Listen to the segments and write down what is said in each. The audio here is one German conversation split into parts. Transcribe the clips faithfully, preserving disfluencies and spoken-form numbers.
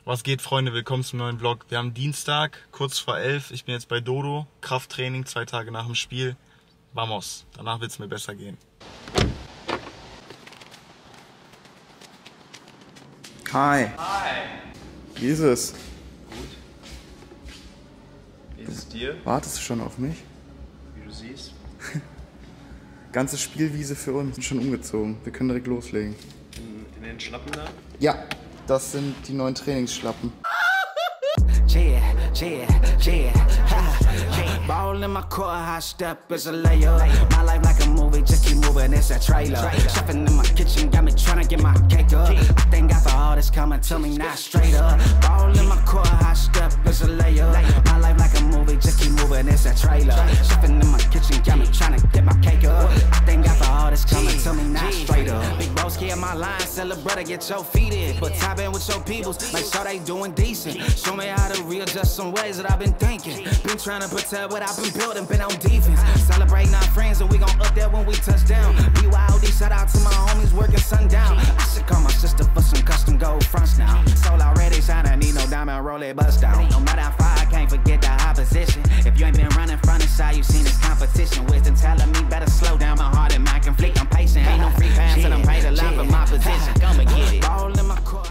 Was geht, Freunde? Willkommen zum neuen Vlog. Wir haben Dienstag, kurz vor elf. Ich bin jetzt bei Dodo. Krafttraining, zwei Tage nach dem Spiel. Vamos. Danach wird es mir besser gehen. Hi. Hi. Wie ist es? Gut. Wie ist es dir? Wartest du schon auf mich? Wie du siehst. Ganze Spielwiese für uns. Sind schon umgezogen. Wir können direkt loslegen. In, in den Schlappen da? Ja, das sind die neuen Trainingsschlappen. Yeah, yeah, yeah, ha, yeah. Ball in my core, high step is a layer. My life like a movie, just keep moving, it's a trailer. Chefing in my kitchen, got me tryna get my cake up. I thank God for all this coming to me, not straight up. Ball in my core, high step is a layer. My life like a movie, just keep moving, it's a trailer. Chefing in my kitchen, got me tryna get my cake up. I thank God for all this coming to me, not straight up. Big broski in my line, celebrate, get your feet in. But tap in with your peoples, make sure they doing decent. Show me how to readjust some ways that I've been thinking. Been trying to protect what I've been building, been on defense. Celebrating our friends and we gon' up there when we touch down. B Y O D, shout out to my homies working sundown. I should call my sister for some custom gold fronts now. Soul already shining, need no diamond, roll it, bust down. No matter how far, I can't forget the opposition. If you ain't been running front and side, you seen this competition. Wisdom telling me better slow down, my heart and mind conflict. I'm patient, ain't no free pass and I'm paid a lot for my position. Come and get it. Ball in my core.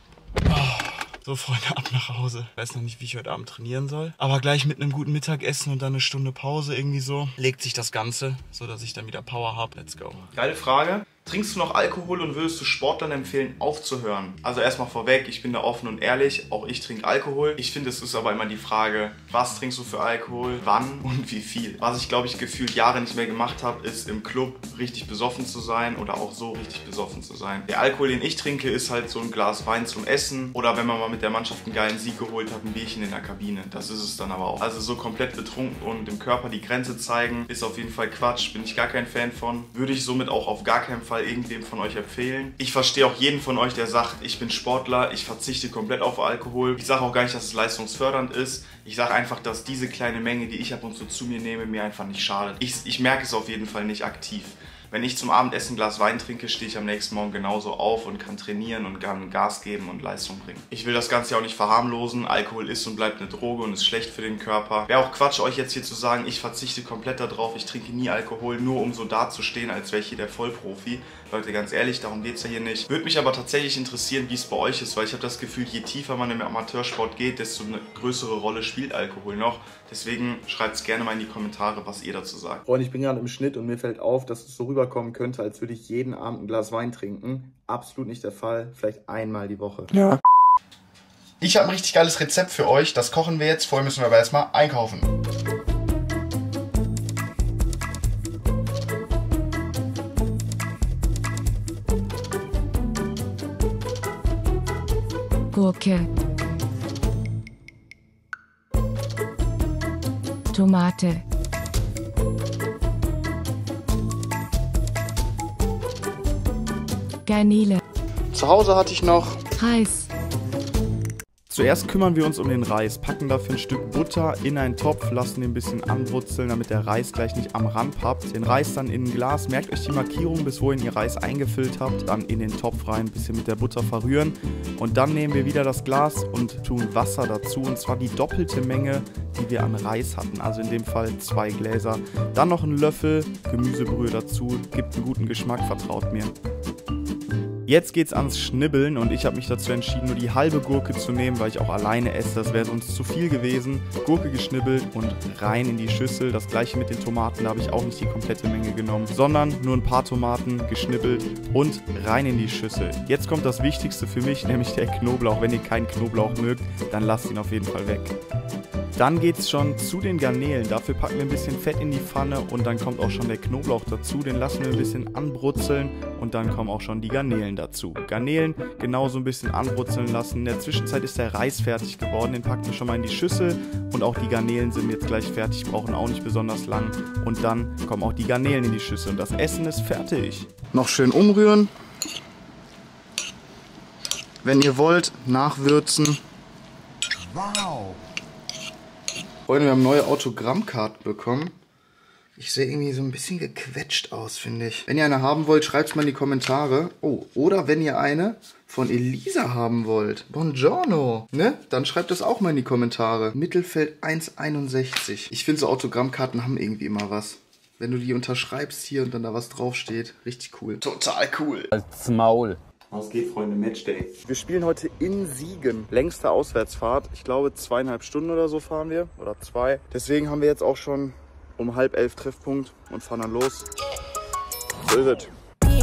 So, Freunde, ab nach Hause. Ich weiß noch nicht, wie ich heute Abend trainieren soll. Aber gleich mit einem guten Mittagessen und dann eine Stunde Pause irgendwie so, legt sich das Ganze, so dass ich dann wieder Power habe. Let's go. Geile Frage. Trinkst du noch Alkohol und würdest du Sportlern empfehlen, aufzuhören? Also erstmal vorweg, ich bin da offen und ehrlich, auch ich trinke Alkohol. Ich finde, es ist aber immer die Frage, was trinkst du für Alkohol, wann und wie viel? Was ich, glaube ich, gefühlt Jahre nicht mehr gemacht habe, ist im Club richtig besoffen zu sein oder auch so richtig besoffen zu sein. Der Alkohol, den ich trinke, ist halt so ein Glas Wein zum Essen oder wenn man mal mit der Mannschaft einen geilen Sieg geholt hat, ein Bierchen in der Kabine. Das ist es dann aber auch. Also so komplett betrunken und dem Körper die Grenze zeigen, ist auf jeden Fall Quatsch, bin ich gar kein Fan von. Würde ich somit auch auf gar keinen Fall irgendwem von euch empfehlen. Ich verstehe auch jeden von euch, der sagt, ich bin Sportler, ich verzichte komplett auf Alkohol. Ich sage auch gar nicht, dass es leistungsfördernd ist. Ich sage einfach, dass diese kleine Menge, die ich ab und zu zu mir nehme, mir einfach nicht schadet. Ich, ich merke es auf jeden Fall nicht aktiv. Wenn ich zum Abendessen ein Glas Wein trinke, stehe ich am nächsten Morgen genauso auf und kann trainieren und kann Gas geben und Leistung bringen. Ich will das Ganze ja auch nicht verharmlosen. Alkohol ist und bleibt eine Droge und ist schlecht für den Körper. Wäre auch Quatsch, euch jetzt hier zu sagen, ich verzichte komplett darauf, ich trinke nie Alkohol, nur um so dazustehen, als wäre ich hier der Vollprofi. Leute, ganz ehrlich, darum geht es ja hier nicht. Würde mich aber tatsächlich interessieren, wie es bei euch ist, weil ich habe das Gefühl, je tiefer man im Amateursport geht, desto eine größere Rolle spielt Alkohol noch. Deswegen schreibt es gerne mal in die Kommentare, was ihr dazu sagt. Freunde, ich bin gerade im Schnitt und mir fällt auf, dass es so rüberkommen könnte, als würde ich jeden Abend ein Glas Wein trinken. Absolut nicht der Fall. Vielleicht einmal die Woche. Ja. Ich habe ein richtig geiles Rezept für euch. Das kochen wir jetzt. Vorher müssen wir aber erstmal einkaufen. Gurke, Tomate, Garnele, Zu Hause hatte ich noch... Reis, Zuerst kümmern wir uns um den Reis, packen dafür ein Stück Butter in einen Topf, lassen den ein bisschen anbrutzeln, damit der Reis gleich nicht am Rand pappt. Den Reis dann in ein Glas, merkt euch die Markierung, bis wohin ihr Reis eingefüllt habt, dann in den Topf rein, ein bisschen mit der Butter verrühren und dann nehmen wir wieder das Glas und tun Wasser dazu und zwar die doppelte Menge, die wir an Reis hatten, also in dem Fall zwei Gläser. Dann noch einen Löffel Gemüsebrühe dazu, gibt einen guten Geschmack, vertraut mir. Jetzt geht's ans Schnibbeln und ich habe mich dazu entschieden, nur die halbe Gurke zu nehmen, weil ich auch alleine esse. Das wäre sonst zu viel gewesen. Gurke geschnibbelt und rein in die Schüssel. Das gleiche mit den Tomaten, da habe ich auch nicht die komplette Menge genommen, sondern nur ein paar Tomaten geschnibbelt und rein in die Schüssel. Jetzt kommt das Wichtigste für mich, nämlich der Knoblauch. Wenn ihr keinen Knoblauch mögt, dann lasst ihn auf jeden Fall weg. Dann geht es schon zu den Garnelen. Dafür packen wir ein bisschen Fett in die Pfanne und dann kommt auch schon der Knoblauch dazu. Den lassen wir ein bisschen anbrutzeln und dann kommen auch schon die Garnelen dazu. Garnelen genauso ein bisschen anbrutzeln lassen. In der Zwischenzeit ist der Reis fertig geworden. Den packen wir schon mal in die Schüssel und auch die Garnelen sind jetzt gleich fertig, brauchen auch nicht besonders lang. Und dann kommen auch die Garnelen in die Schüssel und das Essen ist fertig. Noch schön umrühren. Wenn ihr wollt, nachwürzen. Wow! Freunde, wir haben neue Autogrammkarten bekommen. Ich sehe irgendwie so ein bisschen gequetscht aus, finde ich. Wenn ihr eine haben wollt, schreibt es mal in die Kommentare. Oh, oder wenn ihr eine von Elisa haben wollt. Buongiorno, ne? Dann schreibt das auch mal in die Kommentare. Mittelfeld eins einundsechzig. Ich finde, so Autogrammkarten haben irgendwie immer was. Wenn du die unterschreibst hier und dann da was draufsteht. Richtig cool. Total cool. Als Maul. Was geht, Freunde? Matchday. Wir spielen heute in Siegen. Längste Auswärtsfahrt. Ich glaube, zweieinhalb Stunden oder so fahren wir. Oder zwei. Deswegen haben wir jetzt auch schon um halb elf Treffpunkt und fahren dann los. So ist es.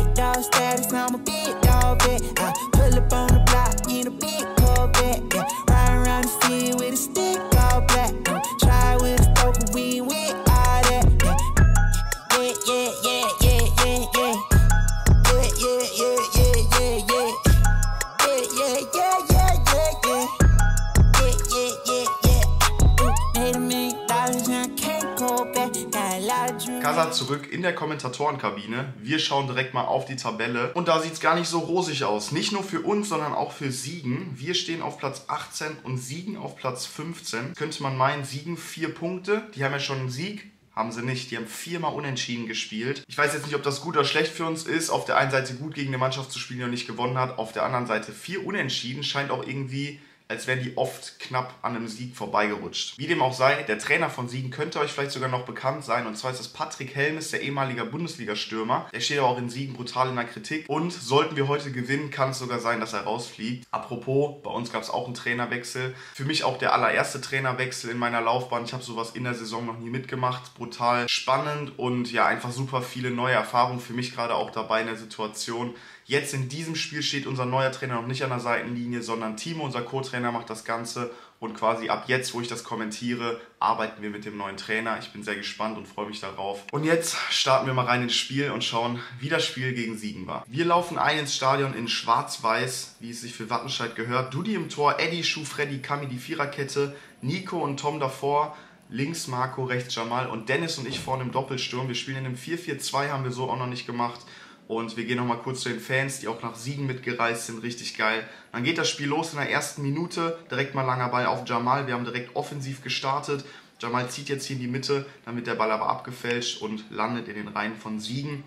Kasa zurück in der Kommentatorenkabine. Wir schauen direkt mal auf die Tabelle. Und da sieht es gar nicht so rosig aus. Nicht nur für uns, sondern auch für Siegen. Wir stehen auf Platz achtzehn und Siegen auf Platz fünfzehn. Könnte man meinen, Siegen vier Punkte. Die haben ja schon einen Sieg. Haben sie nicht. Die haben viermal unentschieden gespielt. Ich weiß jetzt nicht, ob das gut oder schlecht für uns ist. Auf der einen Seite gut gegen eine Mannschaft zu spielen, die noch nicht gewonnen hat. Auf der anderen Seite vier Unentschieden. Scheint auch irgendwie, als wären die oft knapp an einem Sieg vorbeigerutscht. Wie dem auch sei, der Trainer von Siegen könnte euch vielleicht sogar noch bekannt sein. Und zwar ist das Patrick Helmes, der ehemalige Bundesliga-Stürmer. Der steht aber auch in Siegen brutal in der Kritik. Und sollten wir heute gewinnen, kann es sogar sein, dass er rausfliegt. Apropos, bei uns gab es auch einen Trainerwechsel. Für mich auch der allererste Trainerwechsel in meiner Laufbahn. Ich habe sowas in der Saison noch nie mitgemacht. Brutal spannend und ja, einfach super viele neue Erfahrungen. Für mich gerade auch dabei in der Situation. Jetzt in diesem Spiel steht unser neuer Trainer noch nicht an der Seitenlinie, sondern Timo, unser Co-Trainer, macht das Ganze. Und quasi ab jetzt, wo ich das kommentiere, arbeiten wir mit dem neuen Trainer. Ich bin sehr gespannt und freue mich darauf. Und jetzt starten wir mal rein ins Spiel und schauen, wie das Spiel gegen Siegen war. Wir laufen ein ins Stadion in Schwarz-Weiß, wie es sich für Wattenscheid gehört. Dudi im Tor, Eddie, Schuh, Freddy, Kami die Viererkette, Nico und Tom davor. Links Marco, rechts Jamal und Dennis und ich vorne im Doppelsturm. Wir spielen in einem vier vier zwei, haben wir so auch noch nicht gemacht. Und wir gehen nochmal kurz zu den Fans, die auch nach Siegen mitgereist sind. Richtig geil. Dann geht das Spiel los in der ersten Minute. Direkt mal langer Ball auf Jamal. Wir haben direkt offensiv gestartet. Jamal zieht jetzt hier in die Mitte. Dann wird der Ball aber abgefälscht und landet in den Reihen von Siegen.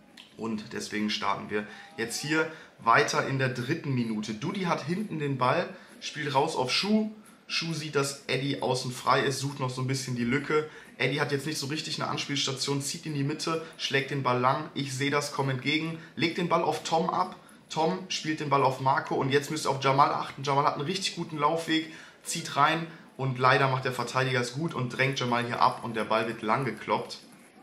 Und deswegen starten wir jetzt hier weiter in der dritten Minute. Dudi hat hinten den Ball, spielt raus auf Schuh. Schuh sieht, dass Eddie außen frei ist, sucht noch so ein bisschen die Lücke. Eddie hat jetzt nicht so richtig eine Anspielstation, zieht in die Mitte, schlägt den Ball lang. Ich sehe das, komme entgegen, legt den Ball auf Tom ab. Tom spielt den Ball auf Marco und jetzt müsst ihr auf Jamal achten. Jamal hat einen richtig guten Laufweg, zieht rein und leider macht der Verteidiger es gut und drängt Jamal hier ab und der Ball wird lang gekloppt.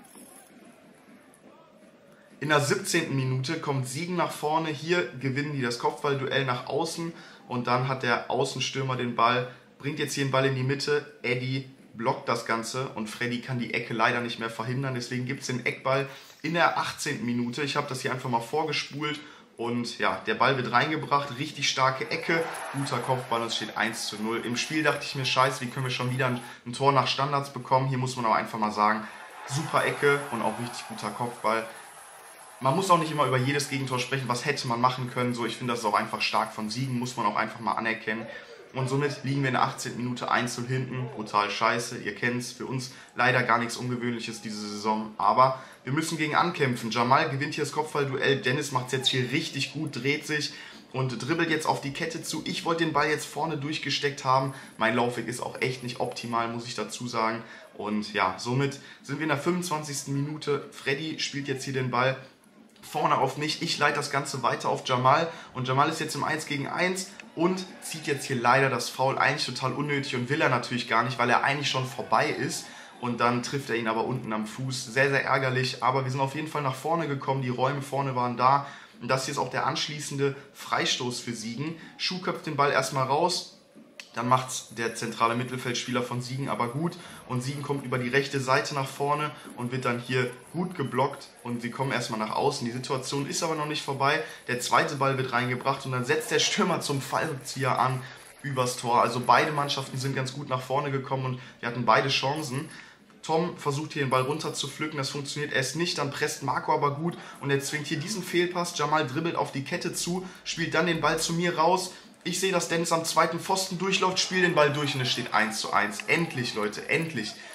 In der siebzehnten Minute kommt Siegen nach vorne. Hier gewinnen die das Kopfballduell nach außen und dann hat der Außenstürmer den Ball, bringt jetzt hier den Ball in die Mitte. Eddie blockt das Ganze und Freddy kann die Ecke leider nicht mehr verhindern. Deswegen gibt es den Eckball in der achtzehnten Minute. Ich habe das hier einfach mal vorgespult und ja, der Ball wird reingebracht. Richtig starke Ecke, guter Kopfball und es steht eins zu null. Im Spiel dachte ich mir, scheiße, wie können wir schon wieder ein, ein Tor nach Standards bekommen? Hier muss man aber einfach mal sagen, super Ecke und auch richtig guter Kopfball. Man muss auch nicht immer über jedes Gegentor sprechen, was hätte man machen können. So, ich finde, das ist auch einfach stark von Siegen, muss man auch einfach mal anerkennen. Und somit liegen wir in der achtzehnten Minute eins zu null hinten. Brutal scheiße, ihr kennt es. Für uns leider gar nichts Ungewöhnliches diese Saison. Aber wir müssen gegen ankämpfen. Jamal gewinnt hier das Kopfballduell. Dennis macht es jetzt hier richtig gut, dreht sich und dribbelt jetzt auf die Kette zu. Ich wollte den Ball jetzt vorne durchgesteckt haben. Mein Laufweg ist auch echt nicht optimal, muss ich dazu sagen. Und ja, somit sind wir in der fünfundzwanzigsten Minute. Freddy spielt jetzt hier den Ball vorne auf mich. Ich leite das Ganze weiter auf Jamal. Und Jamal ist jetzt im eins gegen eins. Und zieht jetzt hier leider das Foul, eigentlich total unnötig und will er natürlich gar nicht, weil er eigentlich schon vorbei ist. Und dann trifft er ihn aber unten am Fuß. Sehr, sehr ärgerlich, aber wir sind auf jeden Fall nach vorne gekommen. Die Räume vorne waren da. Und das hier ist auch der anschließende Freistoß für Siegen. Schuh köpft den Ball erstmal raus. Dann macht es der zentrale Mittelfeldspieler von Siegen aber gut. Und Siegen kommt über die rechte Seite nach vorne und wird dann hier gut geblockt. Und sie kommen erstmal nach außen. Die Situation ist aber noch nicht vorbei. Der zweite Ball wird reingebracht und dann setzt der Stürmer zum Fallrückzieher an übers Tor. Also beide Mannschaften sind ganz gut nach vorne gekommen und wir hatten beide Chancen. Tom versucht hier den Ball runter zu pflücken, das funktioniert erst nicht, dann presst Marco aber gut und er zwingt hier diesen Fehlpass. Jamal dribbelt auf die Kette zu, spielt dann den Ball zu mir raus. Ich sehe, dass Dennis am zweiten Pfosten durchläuft, spielt den Ball durch und es steht eins zu eins. Endlich, Leute, endlich.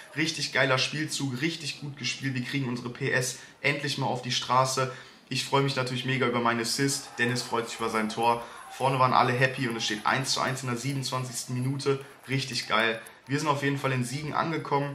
Richtig geiler Spielzug, richtig gut gespielt. Wir kriegen unsere P S endlich mal auf die Straße. Ich freue mich natürlich mega über meinen Assist. Dennis freut sich über sein Tor. Vorne waren alle happy und es steht eins zu eins in der siebenundzwanzigsten Minute. Richtig geil. Wir sind auf jeden Fall in Siegen angekommen.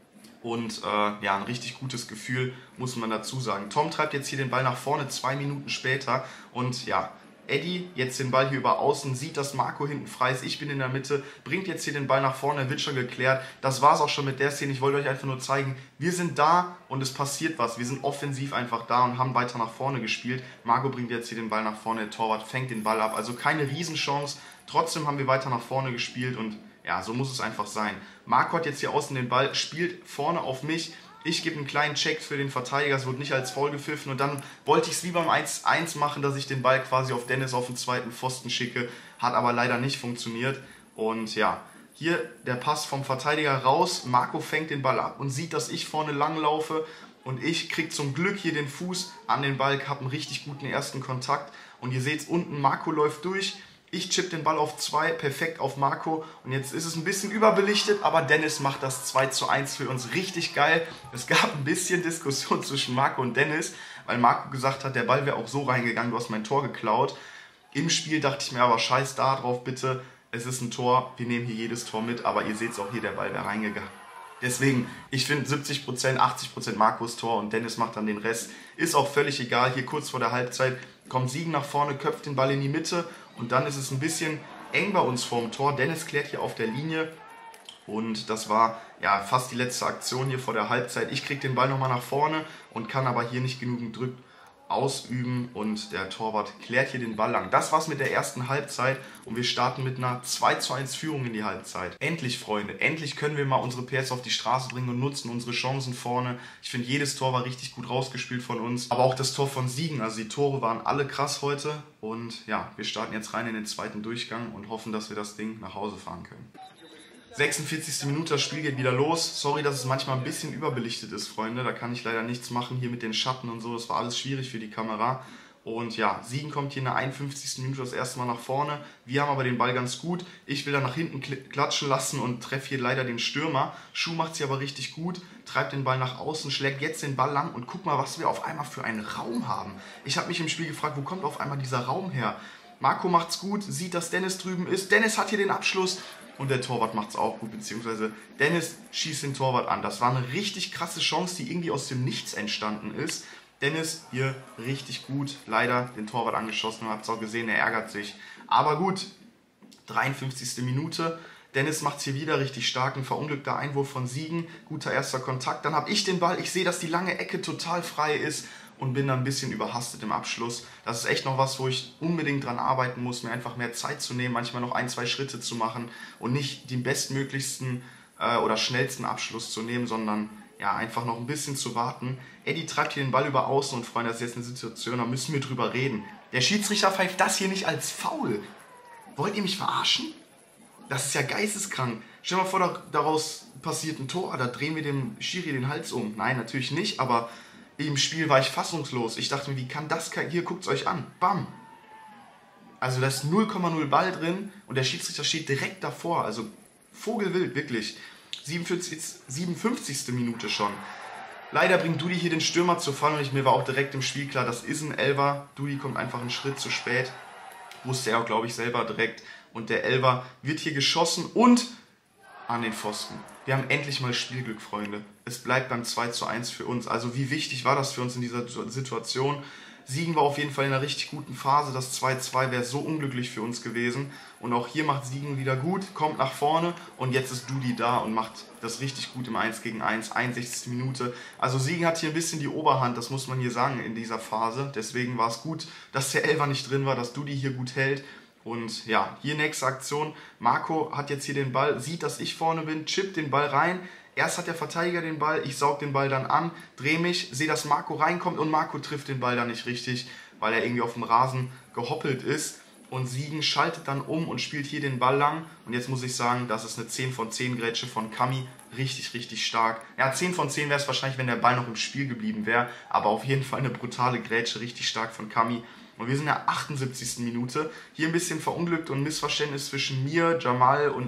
Und äh, ja, ein richtig gutes Gefühl, muss man dazu sagen. Tom treibt jetzt hier den Ball nach vorne, zwei Minuten später. Und ja, Eddie jetzt den Ball hier über außen, sieht, dass Marco hinten frei ist. Ich bin in der Mitte, bringt jetzt hier den Ball nach vorne, wird schon geklärt. Das war es auch schon mit der Szene. Ich wollte euch einfach nur zeigen, wir sind da und es passiert was. Wir sind offensiv einfach da und haben weiter nach vorne gespielt. Marco bringt jetzt hier den Ball nach vorne, der Torwart fängt den Ball ab. Also keine Riesenchance. Trotzdem haben wir weiter nach vorne gespielt und ja, so muss es einfach sein. Marco hat jetzt hier außen den Ball, spielt vorne auf mich. Ich gebe einen kleinen Check für den Verteidiger, es wird nicht als Foul gepfiffen. Und dann wollte ich es wie beim eins eins machen, dass ich den Ball quasi auf Dennis auf den zweiten Pfosten schicke. Hat aber leider nicht funktioniert. Und ja, hier der Pass vom Verteidiger raus. Marco fängt den Ball ab und sieht, dass ich vorne lang laufe. Und ich kriege zum Glück hier den Fuß an den Ball, habe einen richtig guten ersten Kontakt. Und ihr seht es unten, Marco läuft durch. Ich chippe den Ball auf zwei, perfekt auf Marco. Und jetzt ist es ein bisschen überbelichtet, aber Dennis macht das zwei zu eins für uns richtig geil. Es gab ein bisschen Diskussion zwischen Marco und Dennis, weil Marco gesagt hat, der Ball wäre auch so reingegangen, du hast mein Tor geklaut. Im Spiel dachte ich mir aber, scheiß da drauf bitte, es ist ein Tor, wir nehmen hier jedes Tor mit, aber ihr seht es auch hier, der Ball wäre reingegangen. Deswegen, ich finde siebzig Prozent, achtzig Prozent Marcos Tor und Dennis macht dann den Rest. Ist auch völlig egal, hier kurz vor der Halbzeit kommt Siegen nach vorne, köpft den Ball in die Mitte und dann ist es ein bisschen eng bei uns vorm Tor. Dennis klärt hier auf der Linie und das war ja fast die letzte Aktion hier vor der Halbzeit. Ich kriege den Ball nochmal nach vorne und kann aber hier nicht genügend Druck ausüben und der Torwart klärt hier den Ball lang. Das war's mit der ersten Halbzeit und wir starten mit einer zwei zu eins Führung in die Halbzeit. Endlich, Freunde, endlich können wir mal unsere P S auf die Straße bringen und nutzen unsere Chancen vorne. Ich finde, jedes Tor war richtig gut rausgespielt von uns, aber auch das Tor von Siegen, also die Tore waren alle krass heute und ja, wir starten jetzt rein in den zweiten Durchgang und hoffen, dass wir das Ding nach Hause fahren können. sechsundvierzigste Minute, das Spiel geht wieder los. Sorry, dass es manchmal ein bisschen überbelichtet ist, Freunde. Da kann ich leider nichts machen hier mit den Schatten und so. Das war alles schwierig für die Kamera. Und ja, Siegen kommt hier in der einundfünfzigsten Minute das erste Mal nach vorne. Wir haben aber den Ball ganz gut. Ich will dann nach hinten klatschen lassen und treffe hier leider den Stürmer. Schuh macht sie aber richtig gut, treibt den Ball nach außen, schlägt jetzt den Ball lang und guck mal, was wir auf einmal für einen Raum haben. Ich habe mich im Spiel gefragt, wo kommt auf einmal dieser Raum her? Marco macht's gut, sieht, dass Dennis drüben ist. Dennis hat hier den Abschluss. Und der Torwart macht es auch gut, beziehungsweise Dennis schießt den Torwart an. Das war eine richtig krasse Chance, die irgendwie aus dem Nichts entstanden ist. Dennis hier richtig gut, leider den Torwart angeschossen, habt es auch gesehen, er ärgert sich. Aber gut, dreiundfünfzigste Minute, Dennis macht es hier wieder richtig stark, ein verunglückter Einwurf von Siegen, guter erster Kontakt. Dann habe ich den Ball, ich sehe, dass die lange Ecke total frei ist und bin dann ein bisschen überhastet im Abschluss. Das ist echt noch was, wo ich unbedingt dran arbeiten muss, mir einfach mehr Zeit zu nehmen, manchmal noch ein, zwei Schritte zu machen und nicht den bestmöglichsten äh, oder schnellsten Abschluss zu nehmen, sondern ja, einfach noch ein bisschen zu warten. Eddie treibt hier den Ball über außen und Freunde, das ist jetzt eine Situation, da müssen wir drüber reden. Der Schiedsrichter pfeift das hier nicht als Foul. Wollt ihr mich verarschen? Das ist ja geisteskrank. Stell dir mal vor, da, daraus passiert ein Tor, da drehen wir dem Schiri den Hals um. Nein, natürlich nicht, aber im Spiel war ich fassungslos. Ich dachte mir, wie kann das... Hier, guckt es euch an. Bam. Also da ist null Komma null Ball drin und der Schiedsrichter steht direkt davor. Also vogelwild, wirklich. siebenundfünfzigste Minute schon. Leider bringt Dudi hier den Stürmer zu Fall und ich, mir war auch direkt im Spiel klar, das ist ein Elfer. Dudi kommt einfach einen Schritt zu spät. Wusste er auch, glaube ich, selber direkt. Und der Elfer wird hier geschossen und an den Pfosten. Wir haben endlich mal Spielglück, Freunde. Es bleibt beim zwei zu eins für uns. Also wie wichtig war das für uns in dieser Situation? Siegen war auf jeden Fall in einer richtig guten Phase. Das zwei zu zwei wäre so unglücklich für uns gewesen. Und auch hier macht Siegen wieder gut, kommt nach vorne und jetzt ist Dudi da und macht das richtig gut im eins gegen eins, einundsechzigste Minute. Also Siegen hat hier ein bisschen die Oberhand, das muss man hier sagen in dieser Phase. Deswegen war es gut, dass der Elfer nicht drin war, dass Dudi hier gut hält. Und ja, hier nächste Aktion. Marco hat jetzt hier den Ball, sieht, dass ich vorne bin, chippt den Ball rein. Erst hat der Verteidiger den Ball, ich saug den Ball dann an, drehe mich, sehe, dass Marco reinkommt und Marco trifft den Ball dann nicht richtig, weil er irgendwie auf dem Rasen gehoppelt ist. Und Siegen schaltet dann um und spielt hier den Ball lang. Und jetzt muss ich sagen, das ist eine zehn von zehn Grätsche von Kami. Richtig, richtig stark. Ja, zehn von zehn wäre es wahrscheinlich, wenn der Ball noch im Spiel geblieben wäre. Aber auf jeden Fall eine brutale Grätsche, richtig stark von Kami. Und wir sind in der achtundsiebzigsten Minute. Hier ein bisschen verunglückt und Missverständnis zwischen mir, Jamal und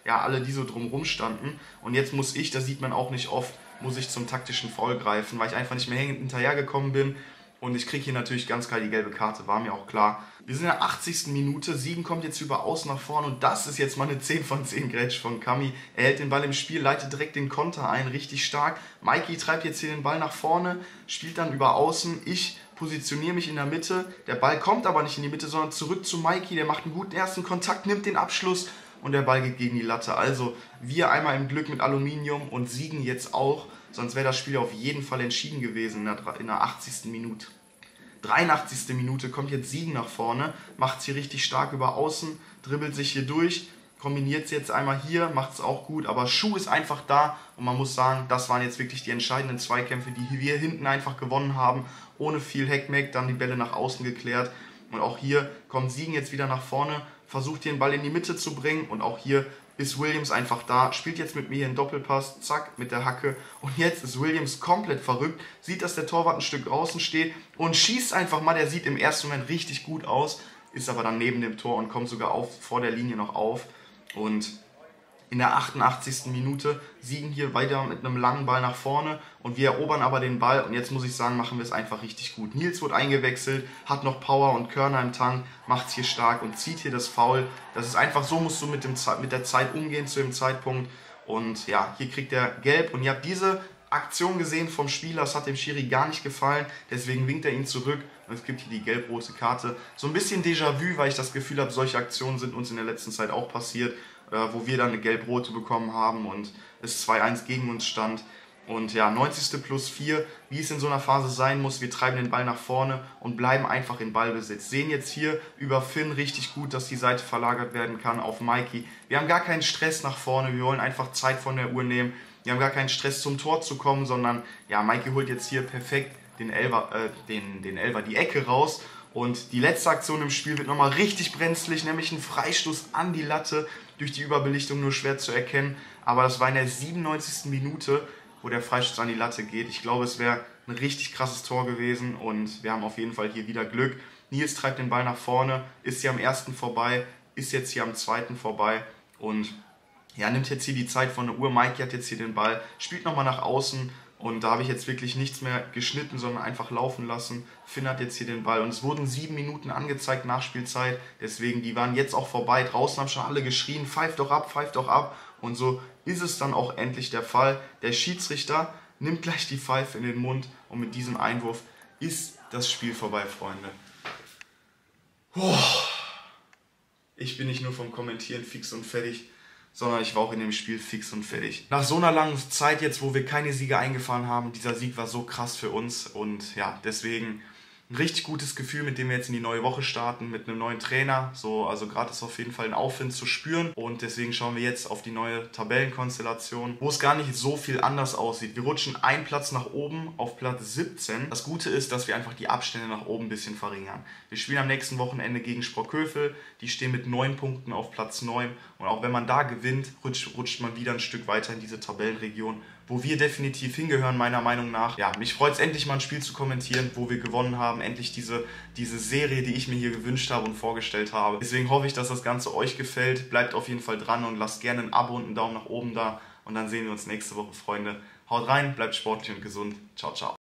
ja, alle, die so drumherum standen. Und jetzt muss ich, das sieht man auch nicht oft, muss ich zum taktischen Foul greifen, weil ich einfach nicht mehr hängend hinterhergekommen bin. Und ich kriege hier natürlich ganz klar die gelbe Karte, war mir auch klar. Wir sind in der achtzigsten Minute, Siegen kommt jetzt über außen nach vorne und das ist jetzt mal eine zehn von zehn Grätsch von Kami. Er hält den Ball im Spiel, leitet direkt den Konter ein, richtig stark. Mikey treibt jetzt hier den Ball nach vorne, spielt dann über außen. Ich positioniere mich in der Mitte, der Ball kommt aber nicht in die Mitte, sondern zurück zu Mikey. Der macht einen guten ersten Kontakt, nimmt den Abschluss und der Ball geht gegen die Latte. Also wir einmal im Glück mit Aluminium und siegen jetzt auch. Sonst wäre das Spiel auf jeden Fall entschieden gewesen in der, in der achtzigsten Minute. dreiundachtzigste Minute kommt jetzt Siegen nach vorne, macht es hier richtig stark über außen, dribbelt sich hier durch, kombiniert es jetzt einmal hier, macht es auch gut, aber Schuh ist einfach da und man muss sagen, das waren jetzt wirklich die entscheidenden Zweikämpfe, die wir hinten einfach gewonnen haben, ohne viel Heckmeck, dann die Bälle nach außen geklärt und auch hier kommt Siegen jetzt wieder nach vorne, versucht hier den Ball in die Mitte zu bringen und auch hier ist Williams einfach da, spielt jetzt mit mir hier einen Doppelpass, zack, mit der Hacke. Und jetzt ist Williams komplett verrückt, sieht, dass der Torwart ein Stück draußen steht und schießt einfach mal. Der sieht im ersten Moment richtig gut aus, ist aber dann neben dem Tor und kommt sogar auf, vor der Linie noch auf. Und in der achtundachtzigsten Minute Siegen hier weiter mit einem langen Ball nach vorne und wir erobern aber den Ball und jetzt muss ich sagen, machen wir es einfach richtig gut. Nils wurde eingewechselt, hat noch Power und Körner im Tank, macht es hier stark und zieht hier das Foul. Das ist einfach, so musst du mit, dem, mit der Zeit umgehen zu dem Zeitpunkt und ja, hier kriegt er gelb und ihr habt diese Aktion gesehen vom Spieler, das hat dem Schiri gar nicht gefallen, deswegen winkt er ihn zurück und es gibt hier die gelb-rote Karte. So ein bisschen Déjà-vu, weil ich das Gefühl habe, solche Aktionen sind uns in der letzten Zeit auch passiert, wo wir dann eine gelb-rote bekommen haben und es zwei eins gegen uns stand. Und ja, neunzigste plus vier, wie es in so einer Phase sein muss, wir treiben den Ball nach vorne und bleiben einfach in Ballbesitz. Sehen jetzt hier über Finn richtig gut, dass die Seite verlagert werden kann auf Mikey. Wir haben gar keinen Stress nach vorne, wir wollen einfach Zeit von der Uhr nehmen. Wir haben gar keinen Stress zum Tor zu kommen, sondern ja, Mikey holt jetzt hier perfekt den Elfer, äh, den, den Elfer, die Ecke raus. Und die letzte Aktion im Spiel wird nochmal richtig brenzlig, nämlich ein Freistoß an die Latte, durch die Überbelichtung nur schwer zu erkennen. Aber das war in der siebenundneunzigsten Minute, wo der Freistoß an die Latte geht. Ich glaube, es wäre ein richtig krasses Tor gewesen und wir haben auf jeden Fall hier wieder Glück. Nils treibt den Ball nach vorne, ist hier am ersten vorbei, ist jetzt hier am zweiten vorbei und ja, nimmt jetzt hier die Zeit von der Uhr. Mikey hat jetzt hier den Ball, spielt nochmal nach außen. Und da habe ich jetzt wirklich nichts mehr geschnitten, sondern einfach laufen lassen. Finn hat jetzt hier den Ball und es wurden sieben Minuten angezeigt, Nachspielzeit. Deswegen, die waren jetzt auch vorbei. Draußen haben schon alle geschrien, pfeift doch ab, pfeift doch ab. Und so ist es dann auch endlich der Fall. Der Schiedsrichter nimmt gleich die Pfeife in den Mund und mit diesem Einwurf ist das Spiel vorbei, Freunde. Oh. Ich bin nicht nur vom Kommentieren fix und fertig, sondern ich war auch in dem Spiel fix und fertig. Nach so einer langen Zeit jetzt, wo wir keine Siege eingefahren haben, dieser Sieg war so krass für uns und ja, deswegen ein richtig gutes Gefühl, mit dem wir jetzt in die neue Woche starten, mit einem neuen Trainer. So, also gerade ist auf jeden Fall ein Aufwind zu spüren und deswegen schauen wir jetzt auf die neue Tabellenkonstellation, wo es gar nicht so viel anders aussieht. Wir rutschen einen Platz nach oben auf Platz siebzehn. Das Gute ist, dass wir einfach die Abstände nach oben ein bisschen verringern. Wir spielen am nächsten Wochenende gegen Sprockhövel, die stehen mit neun Punkten auf Platz neun und auch wenn man da gewinnt, rutscht, rutscht man wieder ein Stück weiter in diese Tabellenregion, wo wir definitiv hingehören, meiner Meinung nach. Ja, mich freut es endlich mal ein Spiel zu kommentieren, wo wir gewonnen haben. Endlich diese, diese Serie, die ich mir hier gewünscht habe und vorgestellt habe. Deswegen hoffe ich, dass das Ganze euch gefällt. Bleibt auf jeden Fall dran und lasst gerne ein Abo und einen Daumen nach oben da. Und dann sehen wir uns nächste Woche, Freunde. Haut rein, bleibt sportlich und gesund. Ciao, ciao.